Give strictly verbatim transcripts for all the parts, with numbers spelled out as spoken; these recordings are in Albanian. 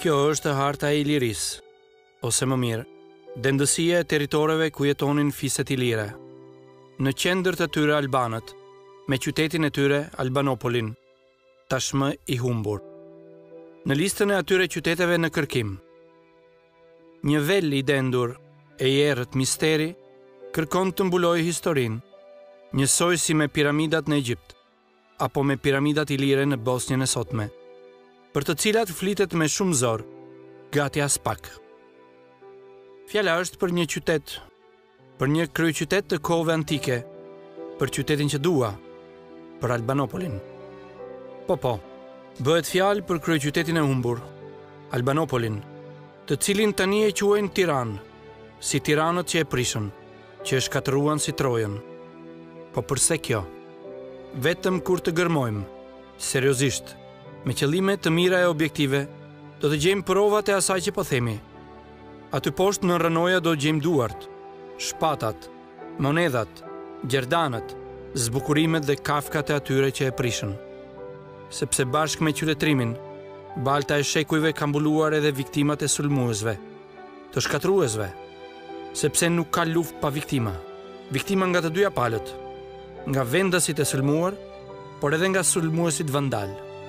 Kjo është harta e Ilirisë, ose më mirë, dendësia e territoreve ku jetonin fiset ilire. Në qendër të tyre albanët, me qytetin e tyre Albanopolin, tashmë i humbur. Në listën e atyre qyteteve në kërkim, një vel i dendur e i errët misteri kërkon të mbulojë historinë, njësoj si me piramidat në Egjipt, apo me piramidat ilire në Bosnjën e sotme, për të cilat flitet me shumë zor, gati as pak. Fjala është për një qytet, për një kryeqytet të kohëve antike, për qytetin që dua, për Albanopolin. Po po, bëhet fjalë për kryeqytetin e humbur, Albanopolin, të cilin tani e quajnë Tiranë, si tiranët që e prishën, që e shkatëruan si Trojën. Po përse kjo? Vetëm kur të gërmojmë, seriozisht, me qëllime të mira e objektive, do të gjejmë provat e asaj që po themi. Aty poshtë në rënoja do gjejmë duart, shpatat, monedat, gjerdanët, zbukurimet dhe kafkat e atyre që e prishën. Sepse bashkë me qytetrimin, balta e shekujve ka mbuluar edhe viktimat e sulmuesve, të shkatruesve, sepse nuk ka luftë pa viktima. Viktima nga të dyja palët, nga vendasit e sulmuar, por edhe nga sulmuesit vandal.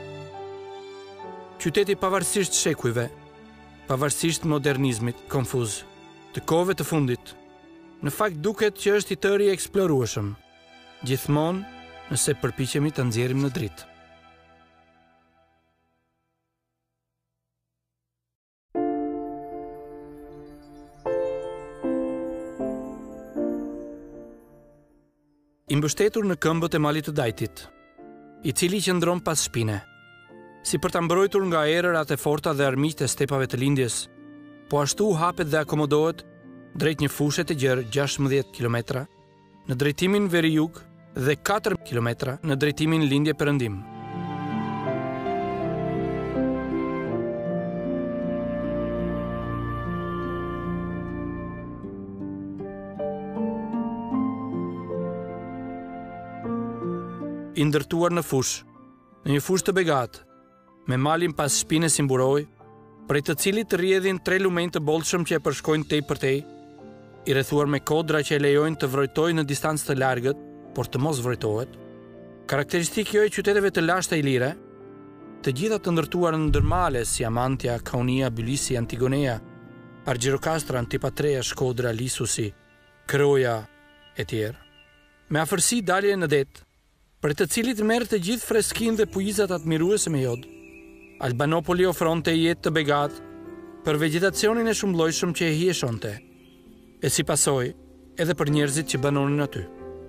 Qyteti pavarësisht shekujve, pavarësisht modernizmit konfuz, të kohëve të fundit, në fakt duket që është i tëri eksplorueshëm, gjithmonë nëse përpiqemi ta nxjerrim në dritë. I mbështetur në këmbët e malit të Dajtit, i cili qëndron pas shpine, si për ta mbrojtur nga erërat e forta dhe armiqt e stepave të lindjes, po ashtu hapet dhe akomodohet drejt një fushe të gjerë gjashtëdhjetë kilometra në drejtimin veri-jug dhe katër kilometra në drejtimin lindje-perëndim. I ndërtuar në fush, në një fush të begatë, me malin pas shpine si mburoj, prej të cilit rrjedhin tre lumenj të bollshëm që e përshkojnë tej për tej, i rrethuar me kodra që e lejojnë të vrojtojë në distancë të largët, por të mos vrojtohet. Karakteristikë jo e qyteteve të lashta ilire, të gjitha të ndërtuar në ndërmale si Amantia, Kaunia, Bylisi, Antigonea, Argjirokastra, Antipatrea, Shkodra, Lisusi, Kroja e tjerë. Me afërsi dalje në det, për të cilit merr të gjithë freskinë dhe pujizat admiruese me jod. Albanopoli ofronte jetë të begatë për vegjetacionin e shumëllojshëm që e hieshonte, e si pasojë edhe për njerëzit që banonin aty.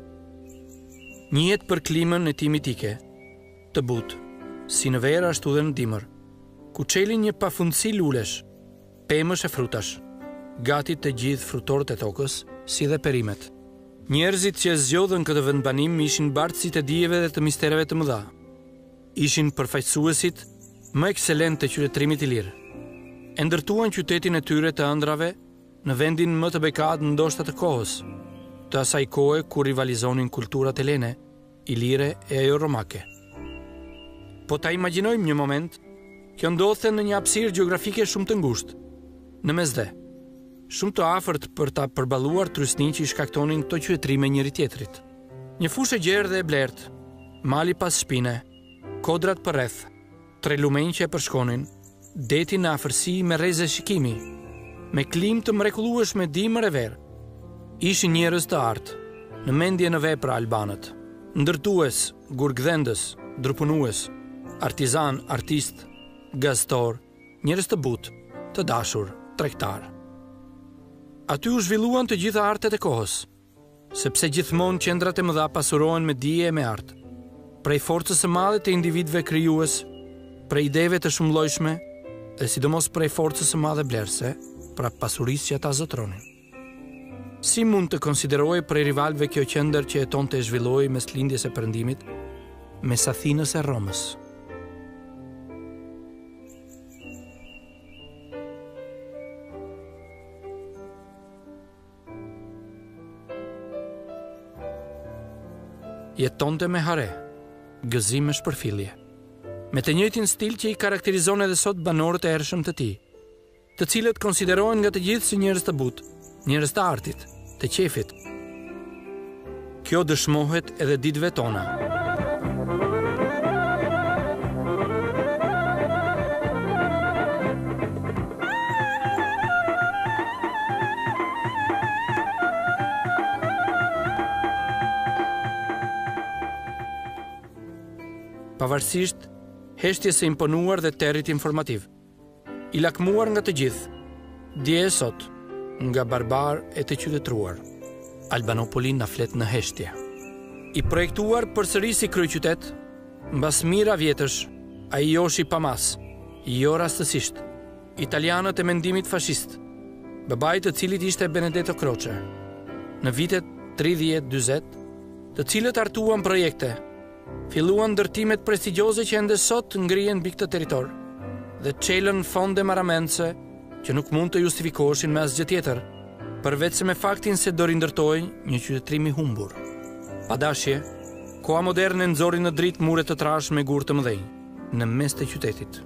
Një jetë për klimën e tij mitike, të butë, si në verë ashtu dhe në dimër, ku çelin një pafundësi lulesh, pemësh e frutash, gati të gjithë frutorët e tokës, si dhe perimet. Njerëzit që e zgjodhën këtë vendbanim ishin bartësit e dijeve dhe të mistereve të mëdha. Ishin përfaqësuesit më ekselent të qytetërimit ilir. E ndërtuan qytetin e tyre të ëndrave në vendin më të bekatë ndoshta të kohës, të asaj kohe kur rivalizonin kulturat helene, ilire e ajo romake. Po ta imagjinojmë një moment, kjo ndodhte në një hapësirë gjeografike shumë të ngushtë, në mesdhe, shumë të afërt për ta përballuar trysnin që i shkaktonin këto qytetrime njëri tjetrit. Një fushë e gjerë dhe e blertë, mali pas shpine, kodrat përreth, tre lumenj që e përshkonin, deti në afërsi me rreze shikimi, me klimë të mrekullueshme dimër e verë. Ishin njerëz të artë, në mendje në vepra albanët, ndërtues, gurgdhendës, drupunues, artizan, artist, gaztor, njerëz të butë, të dashur, tregtar. Aty u zhvilluan të gjitha artet e kohës, sepse gjithmonë qendrat e mëdha pasurohen me dije e me art, prej forcës së madhe të individëve krijues, prej ideve të shumëllojshme dhe sidomos prej forcës së madhe blerëse, pra pasurisë që ata zotronin. Si mund të konsiderohej prej rivalëve kjo qendër që jetonte e zhvilloi mes lindjes e perëndimit, mes Athinës e Romës? Jetonte me hare, gëzim me shpërfillje. me të njëjtin stil që i karakterizon edhe sot banorët e hershëm të tij, të cilët konsiderohen nga të gjithë si njerëz të butë, njerëz të artit, të qefit. Kjo dëshmohet edhe ditëve tona. Pavarësisht heshtjes së imponuar dhe territ informativ, i lakmuar nga të gjithë, dje e sot, nga barbar e të qytetruar, Albanopoli na flet në heshtje. I projektuar përsëri si kryeqytet, mbas mira vjetësh, ai joshi pa mas, jo rastësisht, italianët e mendimit fashist, babai të cilit ishte Benedetto Croce, në vitet tridhjetë dyzet, të cilët artuan projekte, filluan ndërtimet prestigjioze që ende sot ngrihen mbi këtë territor dhe çelën fonde marramense që nuk mund të justifikoheshin me asgjë tjetër, përveç se me faktin se do rindërtojnë një qytetërim i humbur. Padashje, koha moderne nxori në dritë mure të trash me gur të mëdhenj, në mes të qytetit.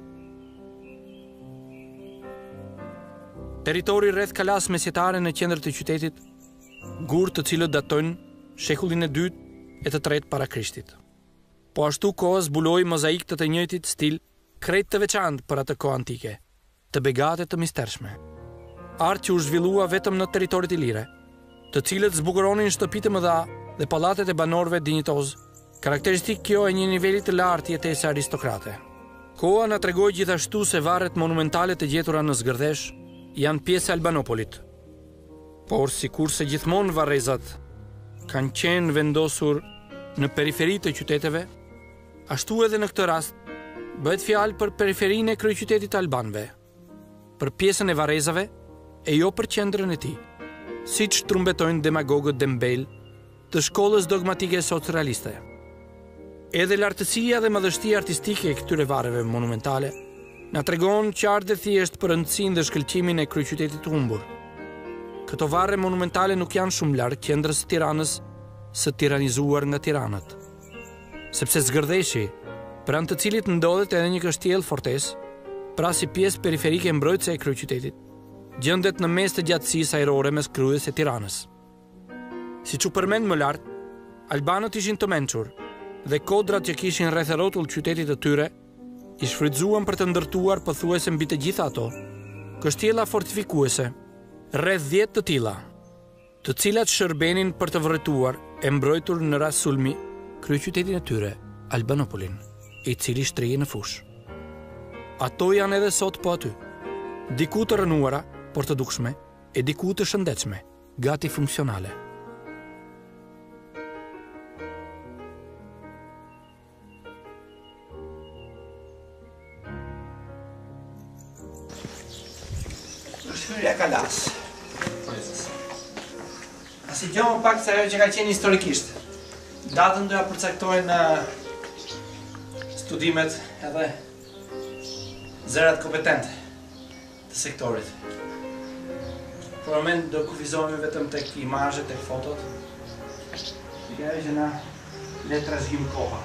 Territori rreth kalas mesjetare në qendër të qytetit, gur të cilët datojnë shekullin e dytë e të tretë para Krishtit. Po ashtu koha zbuloi mozaik të të njëjtit stil, krejt të veçantë për atë kohë antike, të begate të mistershme. Art që u zhvillua vetëm në territorit ilire, të cilët zbukuronin shtëpi të mëdha dhe pallatet e banorëve dinjitoz, karakteristik kjo e një niveli të lartë jetese aristokrate. Koha na tregoi gjithashtu se varret monumentale të gjetura në Zgërdesh janë pjesë e Albanopolit. Por sikurse gjithmonë varrezat kanë qenë vendosur në periferi të qyteteve, ashtu edhe në këtë rast, bëhet fjalë për periferinë e kryeqytetit të albanëve, për pjesën e varrezave e jo për qendrën e tij, siç trumbetojnë demagogët dembel të shkollës dogmatike socrealiste. Edhe lartësia dhe madhështia artistike e këtyre varreve monumentale na tregon qartë dhe thjesht për rëndësinë dhe shkëlqimin e kryeqytetit të humbur. Këto varre monumentale nuk janë shumë larg qendrës së Tiranës, së tiranizuar nga tiranët. Sepse Zgërdeshi, pranë të cilit ndodhet edhe një kështjell fortesë, pra si pjesë periferike mbrojtëse e kryeqytetit, gjendet në mes të gjatësisë ajrore mes kryes e Tiranës. Siç u përmend më lart, albanët ishin të mençur dhe kodrat që kishin rreth rrotull qytetit të tyre i shfrytzuan për të ndërtuar pothuajse mbi të gjitha ato kështjella fortifikuese, rreth dhjetë të tilla, të cilat shërbenin për të vërtetuar e mbrojtur në rast sulmi kryeqytetin e tyre, Albanopolin, i cili shtrihej në fush. Ato janë edhe sot po aty, diku të rënuara, por të dukshme, e diku të shëndetshme, gati funksionale. Shfryrja Kalas. Asi gjohë pak se ajo që ka qenë historikisht. Datën doja përcaktojnë studimet edhe zërat kompetente të sektorit. Për moment do kufizohemi vetëm tek imazhet, tek fotot. Që ajo që na le të trashëgim koha.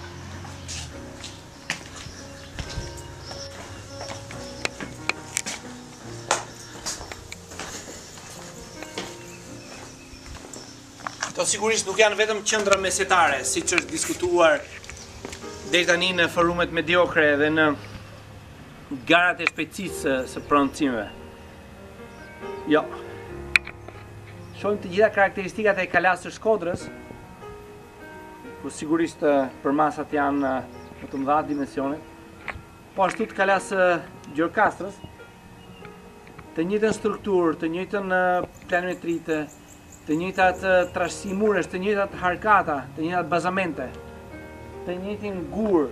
Këto sigurisht nuk janë vetëm qendra mesjetare, siç është diskutuar deri tani në forumet mediokre dhe në garat e shpejtësisë së prononcimeve. Jo. Shohim të gjitha karakteristikat e kalas së Shkodrës, ku sigurisht përmasat janë më të mëdha dimensionet, po ashtu të kalas së Gjorkastrës, të njëjtën strukturë, të njëjtën planimetritë, të njëjtat trashësi muresh, të njëjtat harkata, të njëjtat bazamente, të njëjtin gur,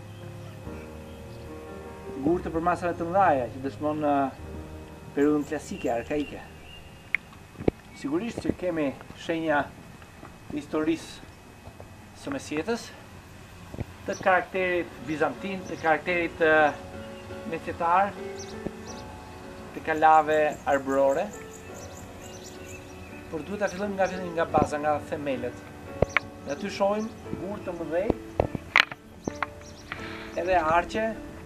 gur të përmasave të mëdha që dëshmon periudhën klasike, arkaike. Sigurisht që kemi shenja të historisë së mesjetës, të karakterit bizantin, të karakterit mesjetar, të kalave arbrore. Por duhet ta fillojmë nga fillimi, nga baza, nga themelet. Dhe aty shohim gur të mëdhej, edhe arqe,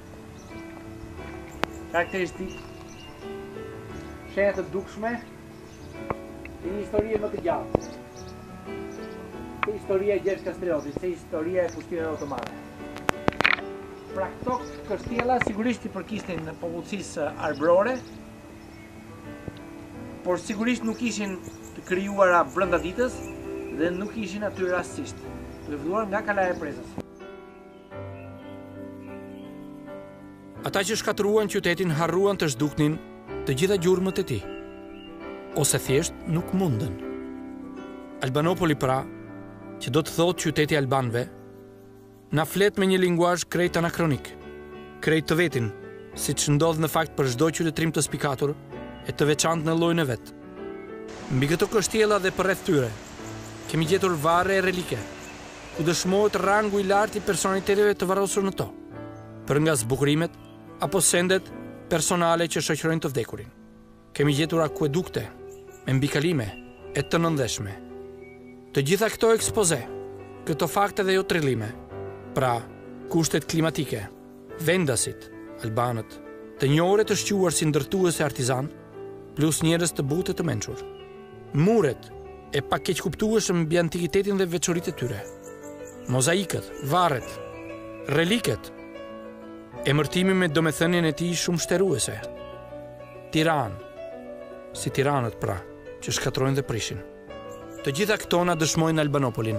karakteristik, shenjat të dukshme, e një historie më të gjatë. Se historia e Gjergj Kastriotit, se historia e pushtimeve otomane. Pra këto kështjella sigurisht i përkisnin në popullsisë arbrore, por sigurisht nuk ishin të krijuara brenda ditës dhe nuk ishin aty rastësisht, të lëvduar nga kalaja e prezës. Ata që shkatruan qytetin harruan të zhduknin të gjitha gjurmët e tij, ose thjesht nuk mundën. Albanopoli pra, që do të thotë qyteti albanëve, na flet me një linguazh krejt anakronik, krejt të vetin, siç ndodh në fakt për çdo qytetrim të spikatur e të veçantë në llojin e vet. Mbi këto kështjella dhe përreth tyre, kemi gjetur varre e relike, ku dëshmohet rangu i lartë i personaliteteve të varrosur në to, për nga zbukurimet apo sendet personale që shoqërojnë të vdekurin. Kemi gjetur akuedukte, me mbikalime e të nëndeshme. Të gjitha këto ekspoze, këto fakte dhe jo trillime, pra kushtet klimatike, vendasit, albanët, të njohur të shquar si ndërtues e artizan, plus njerëz të butë të mençur. Muret e pakeqkuptueshëm mbi antikitetin dhe veçoritë e tyre. Mozaikët, varret, reliket, emërtimi me domethënien e tij shumë shtruese. Tiranë, si tiranët pra, që shkatrojnë dhe prishin. Të gjitha këto na dëshmojnë Albanopolin.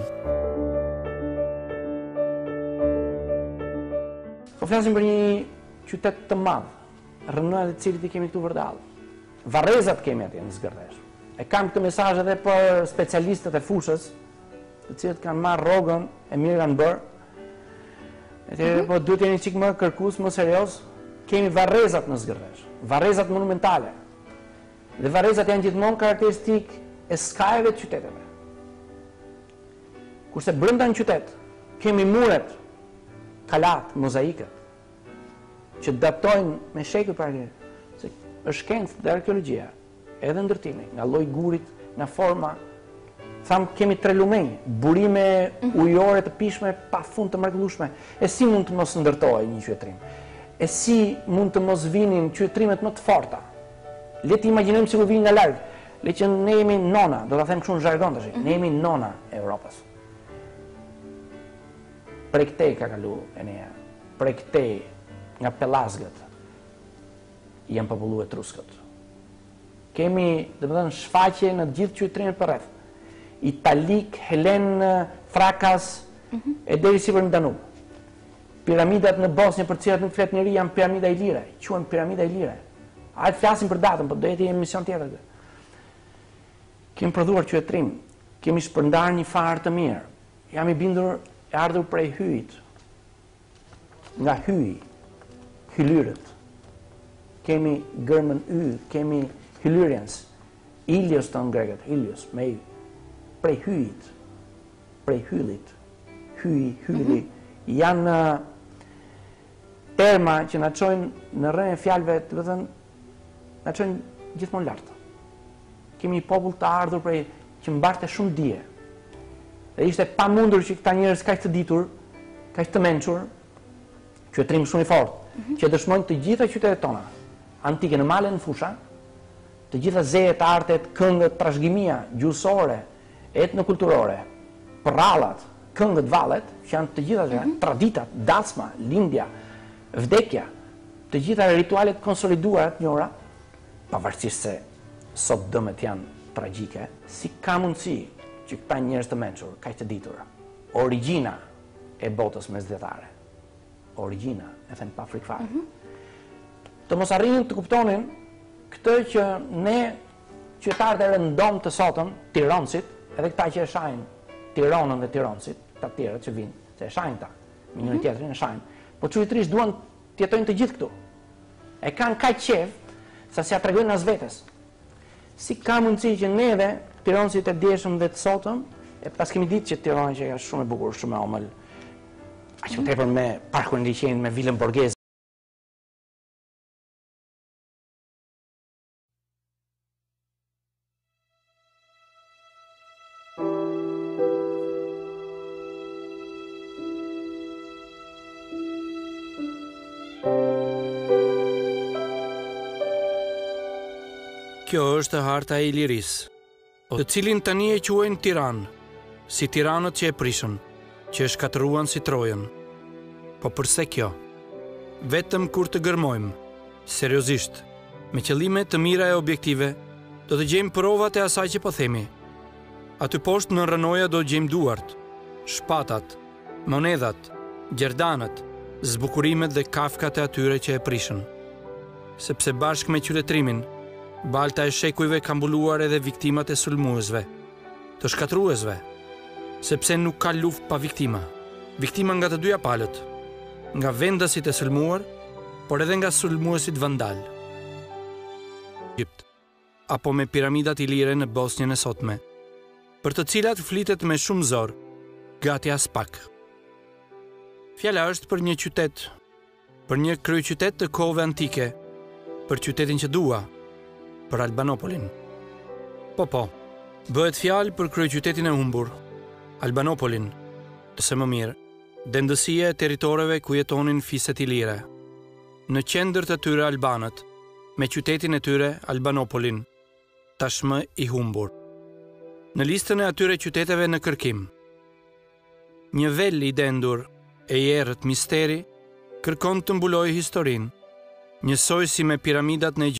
Po flasim për një qytet të madh, rrënën e cilit i kemi këtu vërdall. Varrezat kemi atje në Zgërdesh. E kam këtë mesazh edhe për specialistët e fushës, të cilët kanë marrë rrogën e mirë kanë bërë. Atëherë mm -hmm. po duhet jeni çik më kërkues, më serioz. Kemi varrezat në Zgërdesh, varrezat monumentale. Dhe varrezat janë gjithmonë karakteristik e skajeve të qyteteve. Kurse brenda në qytet kemi muret, kalat, mozaikët, që datojnë me shekuj para. Se është shkencë dhe arkeologjia, edhe ndërtimi, nga lloji gurit, nga forma. Tham kemi tre lumenj, burime ujore të pishme pa fund të mrekullueshme. E si mund të mos ndërtohej një qytetrim? E si mund të mos vinin qytetrimet më të forta? Le të imagjinojmë sikur vinin nga larg. Le që ne jemi nona, do ta them kështu në zhargon tash. Ne jemi nona e Evropës. Prej këtej ka kalu Enea. Prej këtej nga Pellazgët janë populluar etruskët. Kemi, domethënë, shfaqje në të gjithë qytetrimet përreth. Italik, Helen, Frakas, mm -hmm. e deri sipër në Danub. Piramidat në Bosnjë për të cilat nuk flet njëri janë piramida ilire, quhen piramida ilire. Hajde flasim për datën, po do jetë një emision tjetër. Kemi prodhuar qytetrim, kemi shpërndar një farë të mirë. Jam i bindur e ardhur prej hyjit. Nga hyji, hylyrët. Kemi gërmën y, kemi hylyrians. Ilios të në grekët, Ilios, me y. Prej hyjit, prej hyllit, hyji, hylli, mm -hmm. janë terma që na çojnë në rrën e fjalëve, të thënë, na çojnë gjithmonë lart. Kemi një popull të ardhur prej që mbarte shumë dije. Dhe ishte pamundur që këta njerëz kaq të ditur, kaq të mençur, qytetrim shumë i fortë, mm -hmm. që dëshmojnë të gjitha qytetet tona, antike në male, në fusha, të gjitha zejet, artet, këngët, trashëgimia gjuhësore, etnokulturore, prallat, këngët, vallet, që janë të gjitha mm -hmm. traditat, dasma, lindja, vdekja, të gjitha ritualet konsoliduara të njëra, pavarësisht se sot dëmet janë tragjike, si ka mundësi që këta njerëz të mençur, kaq të ditur, origjina e botës mesdhetare, origjina, e them pa frikë fare, mm -hmm. të mos arrijnë të kuptonin këtë që ne qytetarët e rëndom të sotëm, Tiranësit, edhe këta që e shajnë Tiranën dhe Tiranësit, ta tjerët që vinë, se e shajnë ta, me njëri tjetrin e shajnë, po çujitërisht duan të jetojnë të gjithë këtu. E kanë kaq qejf sa si ja tregojnë as vetes. Si ka mundësi që neve, Tiranësit e djeshëm dhe të sotëm, e pas kemi ditë që Tirana që është shumë e bukur, shumë e omël, aq më tepër me parkun e liçenit, me vilën borgheze. Kjo është harta e Ilirisë, të cilin tani e quajnë Tiranë, si tiranët që e prishën, që e shkatëruan si Trojën. Po përse kjo? Vetëm kur të gërmojmë, seriozisht, me qëllime të mira e objektive, do të gjejmë provat e asaj që po themi. Aty poshtë në rënoja do gjejmë duart, shpatat, monedat, gjerdanët, zbukurimet dhe kafkat e atyre që e prishën. Sepse bashkë me qytetrimin, balta e shekujve ka mbuluar edhe viktimat e sulmuesve, të shkatruesve, sepse nuk ka luftë pa viktima. Viktima nga të dyja palët, nga vendasit e sulmuar, por edhe nga sulmuesit vandal. Egjipt, apo me piramidat ilire në Bosnjën e sotme, për të cilat flitet me shumë zor, gati as pak. Fjala është për një qytet, për një kryeqytet të kohëve antike, për qytetin që dua, për Albanopolin. Po po, bëhet fjalë për kryeqytetin e humbur, Albanopolin, ose më mirë, dendësia e territoreve ku jetonin fiset ilire. Në qendër të tyre albanët, me qytetin e tyre Albanopolin, tashmë i humbur. Në listën e atyre qyteteve në kërkim, një vel i dendur e i errët misteri kërkon të mbulojë historinë, njësoj si me piramidat në